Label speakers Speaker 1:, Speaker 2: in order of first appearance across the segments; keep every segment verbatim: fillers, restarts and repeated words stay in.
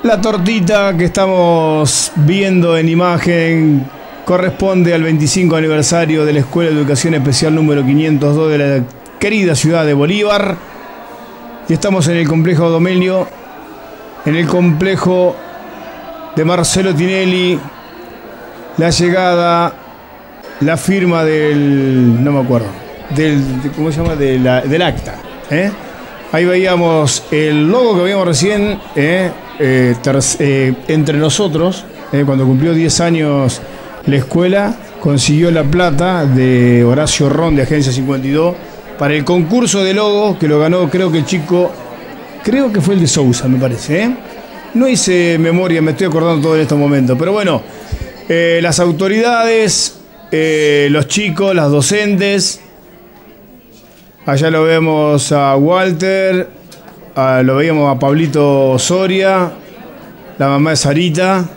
Speaker 1: La tortita que estamos viendo en imagen corresponde al veinticinco aniversario de la Escuela de Educación Especial número quinientos dos de la querida ciudad de Bolívar. Y estamos en el complejo Domenio, en el complejo de Marcelo Tinelli. La llegada, la firma del, no me acuerdo, del, ¿cómo se llama? De la, del acta, ¿eh? Ahí veíamos el logo que veíamos recién, ¿eh? Eh, ter, eh, entre nosotros, eh, cuando cumplió diez años la escuela, consiguió la plata de Horacio Ron de Agencia cincuenta y dos para el concurso de logo, que lo ganó, creo que el chico, creo que fue el de Sousa, me parece, ¿eh? No hice memoria, me estoy acordando todo en estos momentos, pero bueno, eh, las autoridades, eh, los chicos, las docentes, allá lo vemos a Walter, a, lo veíamos a Pablito Soria, la mamá de Sarita.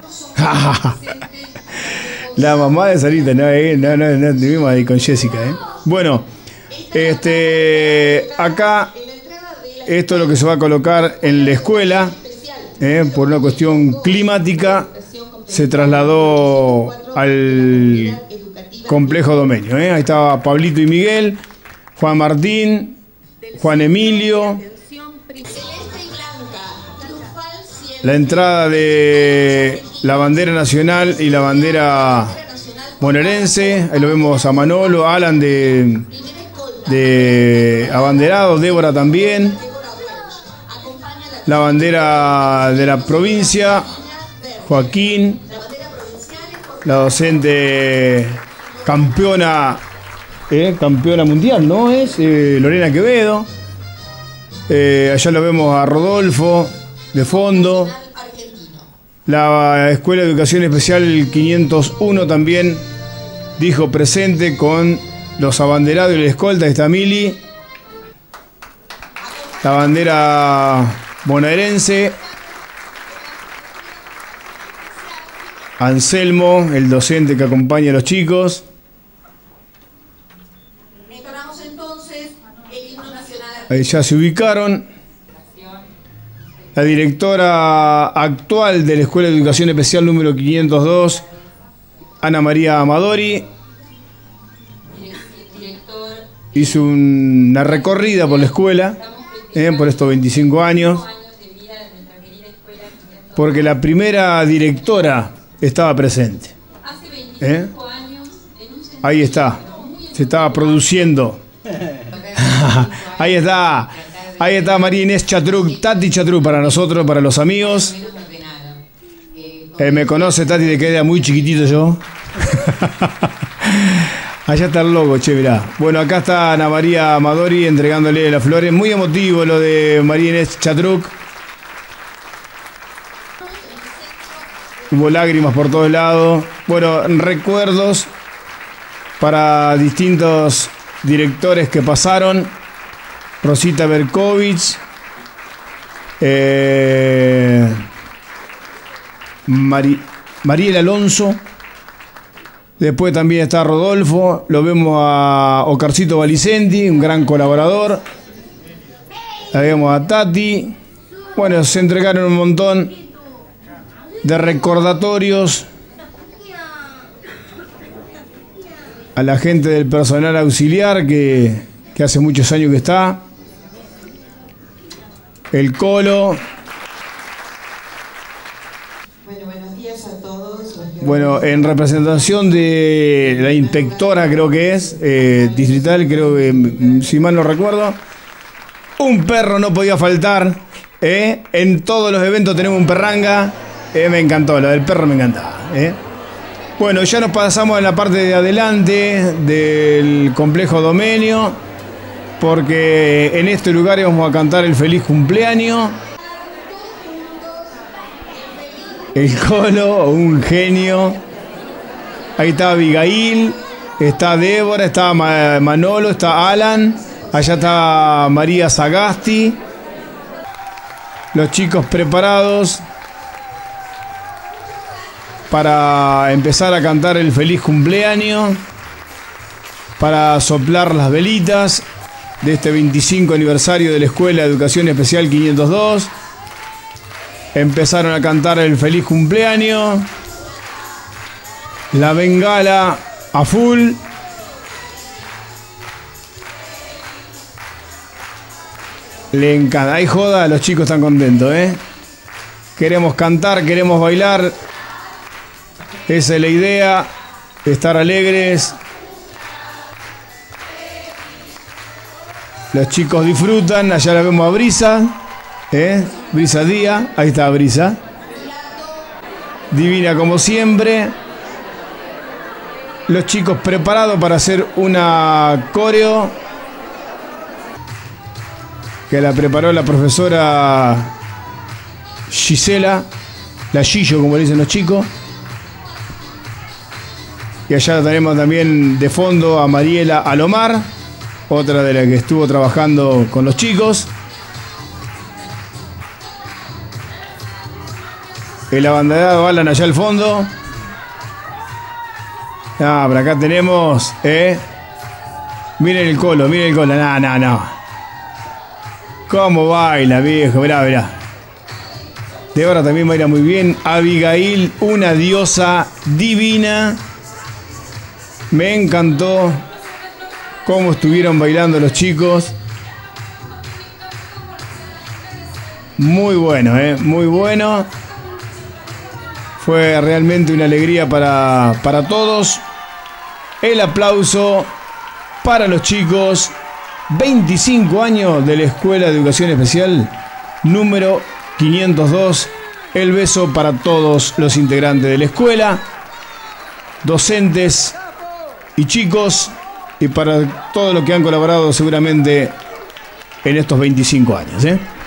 Speaker 1: La mamá de Sarita, no, eh, no, no, no, estuvimos ahí con Jessica, ¿eh? Bueno, este, acá, esto es lo que se va a colocar en la escuela, ¿eh? Por una cuestión climática, se trasladó al complejo Domenio, ¿eh? Ahí estaba Pablito y Miguel, Juan Martín, Juan Emilio. La entrada de la bandera nacional y la bandera bonaerense. Ahí lo vemos a Manolo, Alan de, de abanderado, Débora también. La bandera de la provincia, Joaquín. La docente campeona, eh, campeona mundial, ¿no? Es eh, Lorena Quevedo. Eh, allá lo vemos a Rodolfo de fondo. La Escuela de Educación Especial quinientos uno también dijo presente con los abanderados y la escolta. Está Mili, la bandera bonaerense, Anselmo, el docente que acompaña a los chicos. Ahí ya se ubicaron. La directora actual de la Escuela de Educación Especial número quinientos dos, Ana María Amadori, hizo una recorrida por la escuela, eh, por estos veinticinco años, porque la primera directora estaba presente. ¿Eh? Ahí está, se estaba produciendo. Ahí está. Ahí está María Inés Chatruc, Tati Chatruc para nosotros, para los amigos. Eh, me conoce Tati de que era muy chiquitito yo. Allá está el logo, che, mirá. Bueno, acá está Ana María Amadori entregándole las flores. Muy emotivo lo de María Inés Chatruc. Hubo lágrimas por todos lados. Bueno, recuerdos para distintos directores que pasaron. Rosita Berkovich, eh, Mari, Mariel Alonso, después también está Rodolfo, lo vemos a Ocarcito Valicenti, un gran colaborador, la vemos a Tati. Bueno, se entregaron un montón de recordatorios a la gente del personal auxiliar que, que hace muchos años que está. El Colo.
Speaker 2: Bueno, buenos días a todos.
Speaker 1: Bueno, en representación de la inspectora, creo que es, eh, distrital, creo que, si mal no recuerdo, un perro no podía faltar, ¿eh? En todos los eventos tenemos un perranga, eh, me encantó, lo del perro me encantaba, ¿eh? Bueno, ya nos pasamos en la parte de adelante del complejo Domenio, porque en este lugar vamos a cantar el feliz cumpleaños. El Colo, un genio. Ahí está Abigail, está Débora, está Manolo, está Alan, allá está María Sagasti. Los chicos preparados para empezar a cantar el feliz cumpleaños, para soplar las velitas de este veinticinco aniversario de la Escuela de Educación Especial quinientos dos. empezaron a cantar el feliz cumpleaños. La bengala a full. Le encanta. Hay joda, los chicos están contentos, ¿eh? Queremos cantar, queremos bailar. Esa es la idea. Estar alegres. Los chicos disfrutan. Allá la vemos a Brisa. ¿Eh? Brisa Díaz. Ahí está Brisa. Divina como siempre. Los chicos preparados para hacer una coreo que la preparó la profesora Gisela, la Gillo como le dicen los chicos. Y allá tenemos también de fondo a Mariela Alomar, otra de las que estuvo trabajando con los chicos. El abanderado Alan allá al fondo. Ah, por acá tenemos, eh. Miren el colo, miren el colo. No, no, no. Cómo baila, viejo. Mirá, mirá. Débora también baila muy bien. Abigail, una diosa divina. Me encantó cómo estuvieron bailando los chicos. Muy bueno, eh. Muy bueno. Fue realmente una alegría para, para todos. El aplauso para los chicos. veinticinco años de la Escuela de Educación Especial número quinientos dos. El beso para todos los integrantes de la escuela, docentes y chicos, y para todos los que han colaborado seguramente en estos veinticinco años, ¿eh?